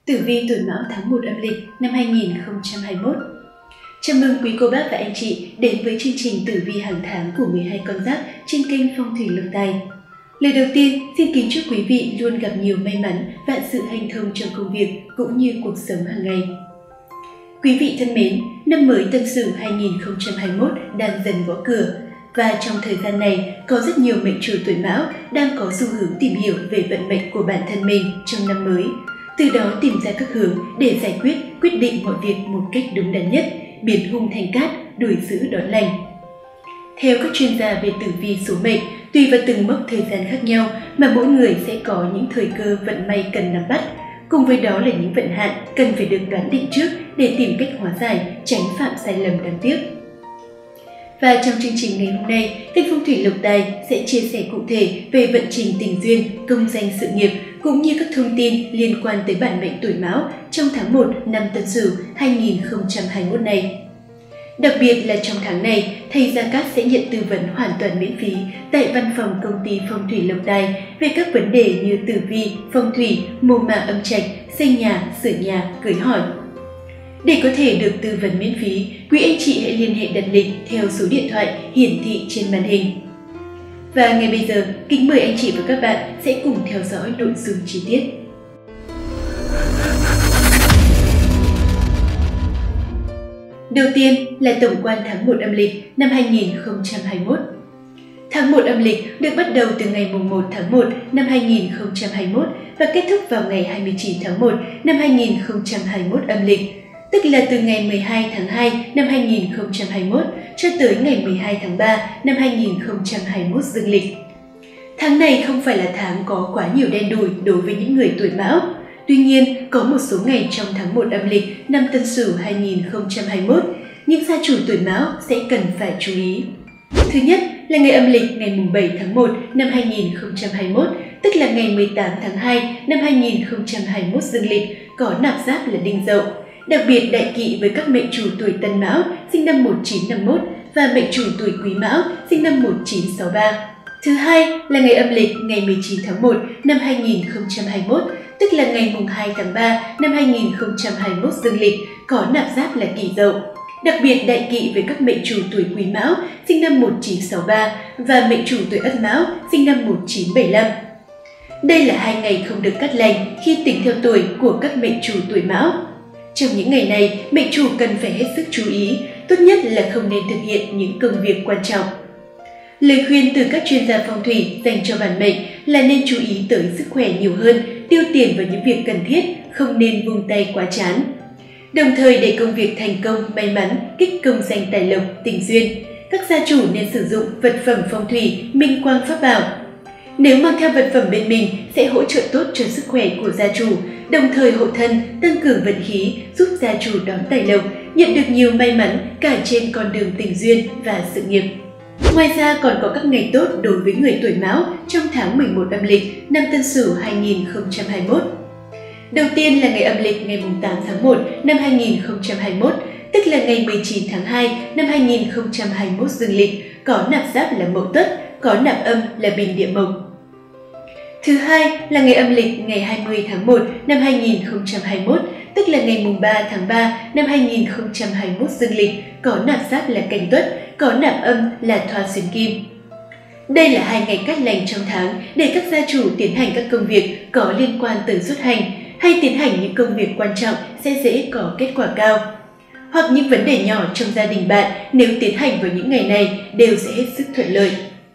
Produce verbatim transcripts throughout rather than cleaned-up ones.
Tử vi tuổi Mão tháng một âm lịch năm hai nghìn không trăm hai mươi mốt. Chào mừng quý cô bác và anh chị đến với chương trình tử vi hàng tháng của mười hai con giáp trên kênh Phong thủy Lộc Tài. Lời đầu tiên, xin kính chúc quý vị luôn gặp nhiều may mắn, vạn sự hanh thông trong công việc cũng như cuộc sống hàng ngày. Quý vị thân mến, năm mới Tân Sửu hai nghìn không trăm hai mươi mốt đang dần gõ cửa. Và trong thời gian này, có rất nhiều mệnh chủ tuổi Mão đang có xu hướng tìm hiểu về vận mệnh của bản thân mình trong năm mới. Từ đó tìm ra các hướng để giải quyết, quyết định mọi việc một cách đúng đắn nhất, biến hung thành cát, đuổi dữ đón lành. Theo các chuyên gia về tử vi số mệnh, tùy vào từng mốc thời gian khác nhau mà mỗi người sẽ có những thời cơ vận may cần nắm bắt. Cùng với đó là những vận hạn cần phải được đoán định trước để tìm cách hóa giải, tránh phạm sai lầm đáng tiếc. Và trong chương trình ngày hôm nay, kênh Phong thủy Lộc Tài sẽ chia sẻ cụ thể về vận trình tình duyên, công danh sự nghiệp cũng như các thông tin liên quan tới bản mệnh tuổi Mão trong tháng một năm Tân Sửu hai nghìn không trăm hai mươi mốt này. Đặc biệt là trong tháng này, thầy Gia Cát sẽ nhận tư vấn hoàn toàn miễn phí tại văn phòng công ty Phong thủy Lộc Tài về các vấn đề như tử vi, phong thủy, mồ mả âm trạch, xây nhà, sửa nhà, cưới hỏi. Để có thể được tư vấn miễn phí, quý anh chị hãy liên hệ đặt lịch theo số điện thoại hiển thị trên màn hình. Và ngay bây giờ, kính mời anh chị và các bạn sẽ cùng theo dõi nội dung chi tiết. Đầu tiên là tổng quan tháng một âm lịch năm hai nghìn không trăm hai mươi mốt. Tháng một âm lịch được bắt đầu từ ngày mùng một tháng một năm hai nghìn không trăm hai mươi mốt và kết thúc vào ngày hai mươi chín tháng một năm hai nghìn không trăm hai mươi mốt âm lịch, tức là từ ngày mười hai tháng hai năm hai nghìn không trăm hai mươi mốt cho tới ngày mười hai tháng ba năm hai nghìn không trăm hai mươi mốt dương lịch. Tháng này không phải là tháng có quá nhiều đen đủi đối với những người tuổi Mão. Tuy nhiên, có một số ngày trong tháng một âm lịch năm Tân Sửu hai nghìn không trăm hai mươi mốt, những gia chủ tuổi Mão sẽ cần phải chú ý. Thứ nhất là ngày âm lịch ngày mùng bảy tháng một năm hai nghìn không trăm hai mươi mốt, tức là ngày mười tám tháng hai năm hai nghìn không trăm hai mươi mốt dương lịch, có nạp giáp là Đinh Dậu. Đặc biệt đại kỵ với các mệnh chủ tuổi Tân Mão sinh năm một nghìn chín trăm năm mươi mốt và mệnh chủ tuổi Quý Mão sinh năm một nghìn chín trăm sáu mươi ba. Thứ hai là ngày âm lịch ngày mười chín tháng một năm hai nghìn không trăm hai mươi mốt, tức là ngày mùng hai tháng ba năm hai nghìn không trăm hai mươi mốt dương lịch, có nạp giáp là Kỷ Dậu. Đặc biệt đại kỵ với các mệnh chủ tuổi Quý Mão sinh năm một nghìn chín trăm sáu mươi ba và mệnh chủ tuổi Ất Mão sinh năm một nghìn chín trăm bảy mươi lăm. Đây là hai ngày không được cắt lành khi tính theo tuổi của các mệnh chủ tuổi Mão. Trong những ngày này, mệnh chủ cần phải hết sức chú ý, tốt nhất là không nên thực hiện những công việc quan trọng. Lời khuyên từ các chuyên gia phong thủy dành cho bản mệnh là nên chú ý tới sức khỏe nhiều hơn, tiêu tiền vào những việc cần thiết, không nên vung tay quá chán. Đồng thời để công việc thành công, may mắn, kích công danh tài lộc, tình duyên, các gia chủ nên sử dụng vật phẩm phong thủy, minh quang pháp bảo. Nếu mang theo vật phẩm bên mình sẽ hỗ trợ tốt cho sức khỏe của gia chủ, đồng thời hộ thân, tăng cường vận khí, giúp gia chủ đón tài lộc, nhận được nhiều may mắn cả trên con đường tình duyên và sự nghiệp. Ngoài ra còn có các ngày tốt đối với người tuổi Mão trong tháng mười một âm lịch năm Tân Sửu hai nghìn không trăm hai mươi mốt. Đầu tiên là ngày âm lịch ngày mùng tám tháng một năm hai nghìn không trăm hai mươi mốt, tức là ngày mười chín tháng hai năm hai nghìn không trăm hai mươi mốt dương lịch, có nạp giáp là Mậu Tuất, có nạp âm là Bình Địa Mộc. Thứ hai là ngày âm lịch ngày hai mươi tháng một năm hai nghìn không trăm hai mươi mốt, tức là ngày mùng ba tháng ba năm hai nghìn không trăm hai mươi mốt dương lịch, có nạp giáp là Canh Tuất, có nạp âm là Thoa Xuyến Kim. Đây là hai ngày cát lành trong tháng để các gia chủ tiến hành các công việc có liên quan tới xuất hành hay tiến hành những công việc quan trọng sẽ dễ có kết quả cao. Hoặc những vấn đề nhỏ trong gia đình bạn nếu tiến hành vào những ngày này đều sẽ hết sức thuận lợi.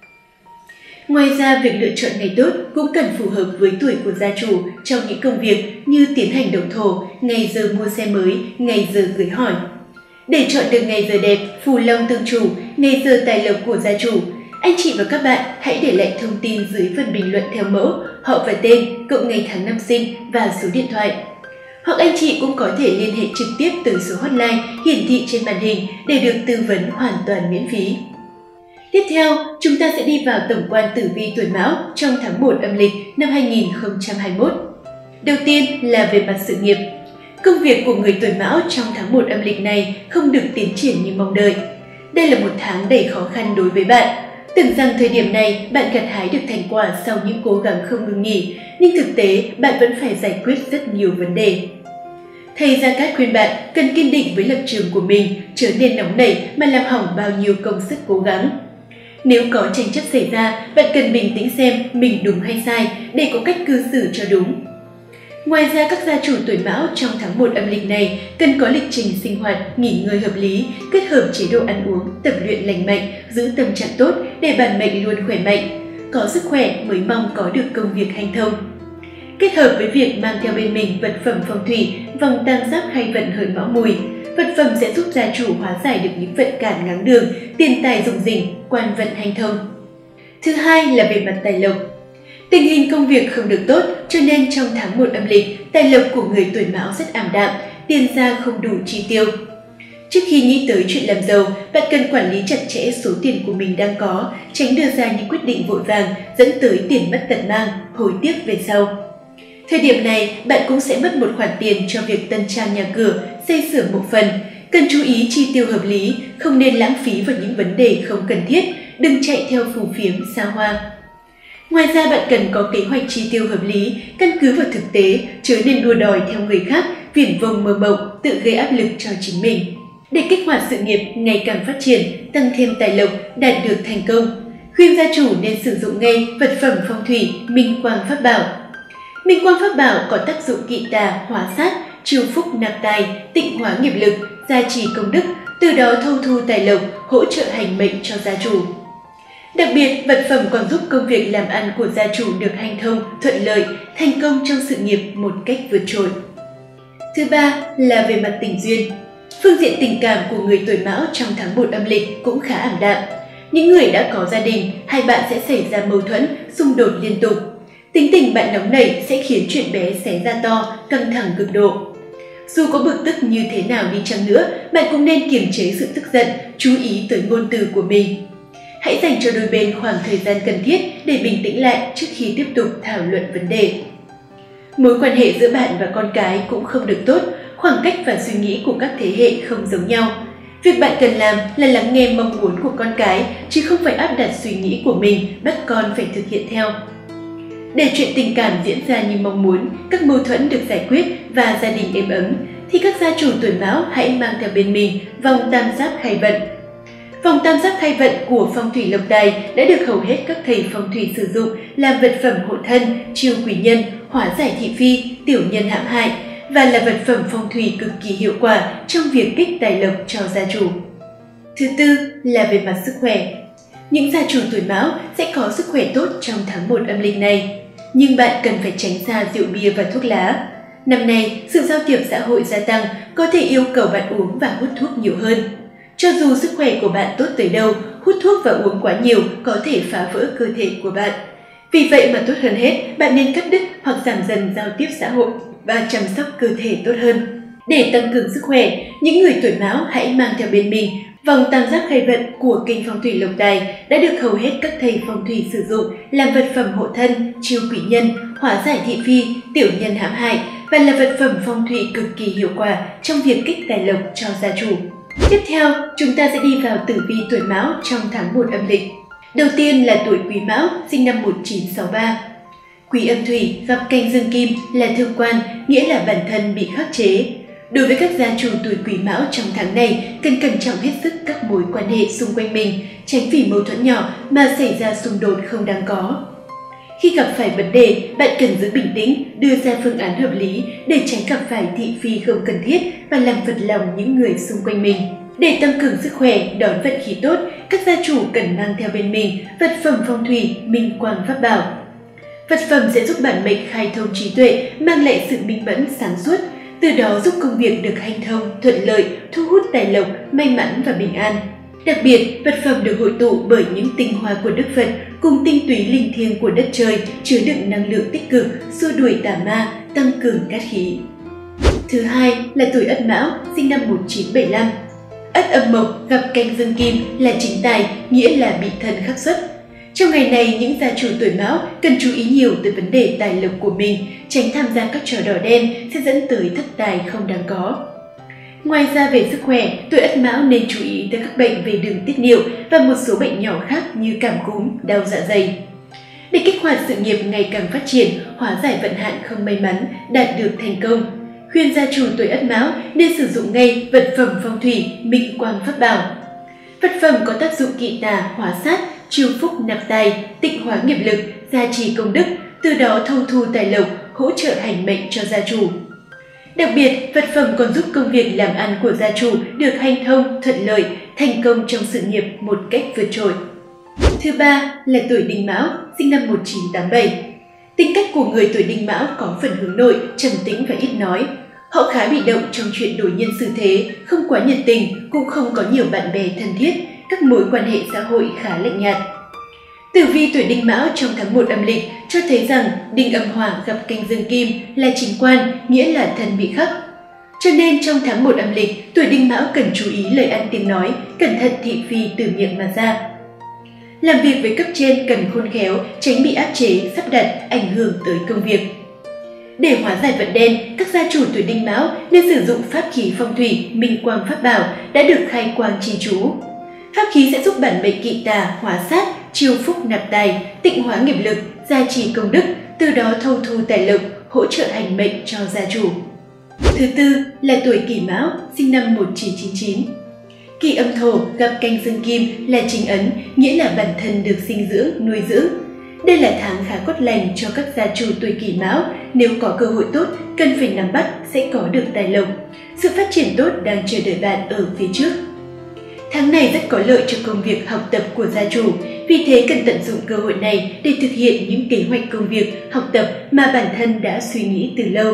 Ngoài ra, việc lựa chọn ngày tốt cũng cần phù hợp với tuổi của gia chủ trong những công việc như tiến hành động thổ, ngày giờ mua xe mới, ngày giờ cưới hỏi. Để chọn được ngày giờ đẹp, phù long tương chủ, ngày giờ tài lộc của gia chủ, anh chị và các bạn hãy để lại thông tin dưới phần bình luận theo mẫu, họ và tên, cộng ngày tháng năm sinh và số điện thoại. Hoặc anh chị cũng có thể liên hệ trực tiếp từ số hotline hiển thị trên màn hình để được tư vấn hoàn toàn miễn phí. Tiếp theo, chúng ta sẽ đi vào tổng quan tử vi tuổi Mão trong tháng một âm lịch năm hai nghìn không trăm hai mươi mốt. Đầu tiên là về mặt sự nghiệp. Công việc của người tuổi Mão trong tháng một âm lịch này không được tiến triển như mong đợi. Đây là một tháng đầy khó khăn đối với bạn. Tưởng rằng thời điểm này bạn gặt hái được thành quả sau những cố gắng không ngừng nghỉ, nhưng thực tế bạn vẫn phải giải quyết rất nhiều vấn đề. Thầy Gia Cát khuyên bạn cần kiên định với lập trường của mình, trở nên nóng nảy mà làm hỏng bao nhiêu công sức cố gắng. Nếu có tranh chấp xảy ra, bạn cần bình tĩnh xem mình đúng hay sai để có cách cư xử cho đúng. Ngoài ra, các gia chủ tuổi Mão trong tháng một âm lịch này cần có lịch trình sinh hoạt, nghỉ ngơi hợp lý, kết hợp chế độ ăn uống, tập luyện lành mạnh, giữ tâm trạng tốt để bản mệnh luôn khỏe mạnh. Có sức khỏe mới mong có được công việc hanh thông. Kết hợp với việc mang theo bên mình vật phẩm phong thủy, vòng tam giác khai vận hợi Mão Mùi, vật phẩm sẽ giúp gia chủ hóa giải được những vận cản ngáng đường, tiền tài rủng rỉnh, quan vận hanh thông. Thứ hai là về mặt tài lộc. Tình hình công việc không được tốt, cho nên trong tháng một âm lịch, tài lộc của người tuổi Mão rất ảm đạm, tiền ra không đủ chi tiêu. Trước khi nghĩ tới chuyện làm giàu, bạn cần quản lý chặt chẽ số tiền của mình đang có, tránh đưa ra những quyết định vội vàng dẫn tới tiền mất tật mang, hối tiếc về sau. Thời điểm này, bạn cũng sẽ mất một khoản tiền cho việc tân trang nhà cửa, xây sửa một phần. Cần chú ý chi tiêu hợp lý, không nên lãng phí vào những vấn đề không cần thiết, đừng chạy theo phù phiếm xa hoa. Ngoài ra, bạn cần có kế hoạch chi tiêu hợp lý, căn cứ vào thực tế, chớ nên đua đòi theo người khác, viển vông mơ mộng, tự gây áp lực cho chính mình. Để kích hoạt sự nghiệp ngày càng phát triển, tăng thêm tài lộc, đạt được thành công, khuyên gia chủ nên sử dụng ngay vật phẩm phong thủy Minh Quang Pháp Bảo. Minh Quang Pháp Bảo có tác dụng kỵ tà, hóa sát, chiêu phúc nạp tài, tịnh hóa nghiệp lực, gia trì công đức, từ đó thâu thu tài lộc, hỗ trợ hành mệnh cho gia chủ. Đặc biệt, vật phẩm còn giúp công việc làm ăn của gia chủ được hanh thông, thuận lợi, thành công trong sự nghiệp một cách vượt trội. Thứ ba là về mặt tình duyên. Phương diện tình cảm của người tuổi Mão trong tháng một âm lịch cũng khá ảm đạm. Những người đã có gia đình, hai bạn sẽ xảy ra mâu thuẫn, xung đột liên tục. Tính tình bạn nóng nảy sẽ khiến chuyện bé xé ra to, căng thẳng cực độ. Dù có bực tức như thế nào đi chăng nữa, bạn cũng nên kiềm chế sự tức giận, chú ý tới ngôn từ của mình. Hãy dành cho đôi bên khoảng thời gian cần thiết để bình tĩnh lại trước khi tiếp tục thảo luận vấn đề. Mối quan hệ giữa bạn và con cái cũng không được tốt, khoảng cách và suy nghĩ của các thế hệ không giống nhau. Việc bạn cần làm là lắng nghe mong muốn của con cái, chứ không phải áp đặt suy nghĩ của mình bắt con phải thực hiện theo. Để chuyện tình cảm diễn ra như mong muốn, các mâu thuẫn được giải quyết và gia đình êm ấm, thì các gia chủ tuổi Mão hãy mang theo bên mình vòng tam giác khai vận. Vòng tam giác khai vận của phong thủy lộc tài đã được hầu hết các thầy phong thủy sử dụng làm vật phẩm hộ thân, chiêu quý nhân, hóa giải thị phi, tiểu nhân hãm hại và là vật phẩm phong thủy cực kỳ hiệu quả trong việc kích tài lộc cho gia chủ. Thứ tư là về mặt sức khỏe. Những gia chủ tuổi Mão sẽ có sức khỏe tốt trong tháng một âm lịch này, nhưng bạn cần phải tránh xa rượu bia và thuốc lá. Năm nay, sự giao tiếp xã hội gia tăng có thể yêu cầu bạn uống và hút thuốc nhiều hơn. Cho dù sức khỏe của bạn tốt tới đâu, hút thuốc và uống quá nhiều có thể phá vỡ cơ thể của bạn. Vì vậy mà tốt hơn hết, bạn nên cắt đứt hoặc giảm dần giao tiếp xã hội và chăm sóc cơ thể tốt hơn. Để tăng cường sức khỏe, những người tuổi Mão hãy mang theo bên mình vòng tam giác khai vận của kênh phong thủy lộc tài đã được hầu hết các thầy phong thủy sử dụng làm vật phẩm hộ thân, chiêu quý nhân, hóa giải thị phi, tiểu nhân hãm hại và là vật phẩm phong thủy cực kỳ hiệu quả trong việc kích tài lộc cho gia chủ. Tiếp theo, chúng ta sẽ đi vào tử vi tuổi Mão trong tháng một âm lịch. Đầu tiên là tuổi Quý Mão, sinh năm một nghìn chín trăm sáu mươi ba. Quý âm thủy gặp canh dương kim là thương quan, nghĩa là bản thân bị khắc chế. Đối với các gia chủ tuổi Quý Mão trong tháng này, cần cẩn trọng hết sức các mối quan hệ xung quanh mình, tránh vì mâu thuẫn nhỏ mà xảy ra xung đột không đáng có. Khi gặp phải vấn đề, bạn cần giữ bình tĩnh, đưa ra phương án hợp lý để tránh gặp phải thị phi không cần thiết và làm phật lòng những người xung quanh mình. Để tăng cường sức khỏe, đón vận khí tốt, các gia chủ cần mang theo bên mình vật phẩm phong thủy Minh Quang Pháp Bảo. Vật phẩm sẽ giúp bản mệnh khai thông trí tuệ, mang lại sự minh mẫn sáng suốt, từ đó giúp công việc được hanh thông, thuận lợi, thu hút tài lộc, may mắn và bình an. Đặc biệt, vật phẩm được hội tụ bởi những tinh hoa của Đức Phật cùng tinh túy linh thiêng của đất trời, chứa đựng năng lượng tích cực, xua đuổi tà ma, tăng cường cát khí. Thứ hai là tuổi Ất Mão, sinh năm một nghìn chín trăm bảy mươi lăm. Ất âm mộc gặp canh dương kim là chính tài, nghĩa là bị thân khắc xuất. Trong ngày này, những gia chủ tuổi Mão cần chú ý nhiều tới vấn đề tài lộc của mình, tránh tham gia các trò đỏ đen sẽ dẫn tới thất tài không đáng có. Ngoài ra về sức khỏe, tuổi Ất Mão nên chú ý tới các bệnh về đường tiết niệu và một số bệnh nhỏ khác như cảm cúm, đau dạ dày. Để kích hoạt sự nghiệp ngày càng phát triển, hóa giải vận hạn không may mắn, đạt được thành công, khuyên gia chủ tuổi Ất Mão nên sử dụng ngay vật phẩm phong thủy Minh Quang Pháp Bảo. Vật phẩm có tác dụng kỵ tà, hóa sát, chiêu phúc nạp tài, tịnh hóa nghiệp lực, gia trì công đức, từ đó thâu thu tài lộc, hỗ trợ hành mệnh cho gia chủ. Đặc biệt, vật phẩm còn giúp công việc làm ăn của gia chủ được hanh thông, thuận lợi, thành công trong sự nghiệp một cách vượt trội. Thứ ba là tuổi Đinh Mão, sinh năm một nghìn chín trăm tám mươi bảy. Tính cách của người tuổi Đinh Mão có phần hướng nội, trầm tĩnh và ít nói. Họ khá bị động trong chuyện đối nhân xử thế, không quá nhiệt tình, cũng không có nhiều bạn bè thân thiết, các mối quan hệ xã hội khá lạnh nhạt. Tử vi tuổi Đinh Mão trong tháng một âm lịch cho thấy rằng Đinh âm hỏa gặp canh dương kim là chính quan, nghĩa là thân bị khắc. Cho nên trong tháng một âm lịch, tuổi Đinh Mão cần chú ý lời ăn tiếng nói, cẩn thận thị phi từ miệng mà ra. Làm việc với cấp trên cần khôn khéo, tránh bị áp chế, sắp đặt, ảnh hưởng tới công việc. Để hóa giải vận đen, các gia chủ tuổi Đinh Mão nên sử dụng pháp khí phong thủy Minh Quang Pháp Bảo đã được khai quang trì chú. Pháp khí sẽ giúp bản mệnh kỵ tà, hóa sát, chiêu phúc nạp tài, tịnh hóa nghiệp lực, gia trì công đức, từ đó thâu thu tài lộc, hỗ trợ hành mệnh cho gia chủ. Thứ tư là tuổi Kỷ Mão, sinh năm một nghìn chín trăm chín mươi chín. Kỷ âm thổ gặp canh dương kim là chính ấn, nghĩa là bản thân được sinh dưỡng, nuôi dưỡng. Đây là tháng khá tốt lành cho các gia chủ tuổi Kỷ Mão, nếu có cơ hội tốt, cần phải nắm bắt sẽ có được tài lộc. Sự phát triển tốt đang chờ đợi bạn ở phía trước. Tháng này rất có lợi cho công việc học tập của gia chủ, vì thế cần tận dụng cơ hội này để thực hiện những kế hoạch công việc, học tập mà bản thân đã suy nghĩ từ lâu.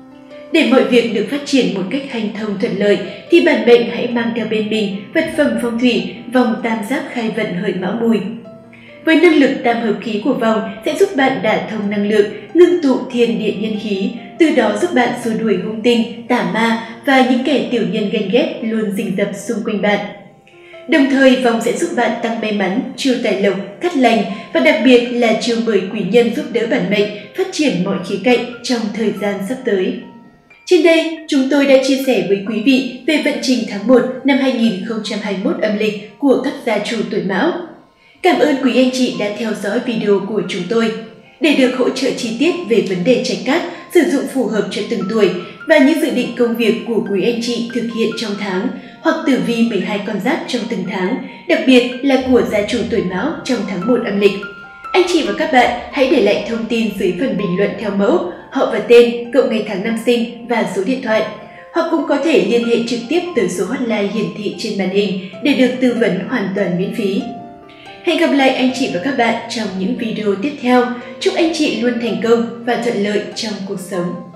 Để mọi việc được phát triển một cách hanh thông thuận lợi, thì bản mệnh hãy mang theo bên mình vật phẩm phong thủy vòng tam giác khai vận hợi Mão Mùi. Với năng lực tam hợp khí của vòng sẽ giúp bạn đả thông năng lượng, ngưng tụ thiên địa nhân khí, từ đó giúp bạn xua đuổi hung tinh, tà ma và những kẻ tiểu nhân ghen ghét luôn rình rập xung quanh bạn. Đồng thời, vòng sẽ giúp bạn tăng may mắn, chiêu tài lộc, cát lành và đặc biệt là chiêu mời quý nhân giúp đỡ bản mệnh phát triển mọi khía cạnh trong thời gian sắp tới. Trên đây, chúng tôi đã chia sẻ với quý vị về vận trình tháng một năm hai nghìn không trăm hai mươi mốt âm lịch của các gia chủ tuổi Mão. Cảm ơn quý anh chị đã theo dõi video của chúng tôi. Để được hỗ trợ chi tiết về vấn đề trạch cát, sử dụng phù hợp cho từng tuổi và những dự định công việc của quý anh chị thực hiện trong tháng, hoặc tử vi mười hai con giáp trong từng tháng, đặc biệt là của gia chủ tuổi Mão trong tháng một âm lịch, anh chị và các bạn hãy để lại thông tin dưới phần bình luận theo mẫu, họ và tên, cộng ngày tháng năm sinh và số điện thoại. Hoặc cũng có thể liên hệ trực tiếp tới số hotline hiển thị trên màn hình để được tư vấn hoàn toàn miễn phí. Hẹn gặp lại anh chị và các bạn trong những video tiếp theo. Chúc anh chị luôn thành công và thuận lợi trong cuộc sống.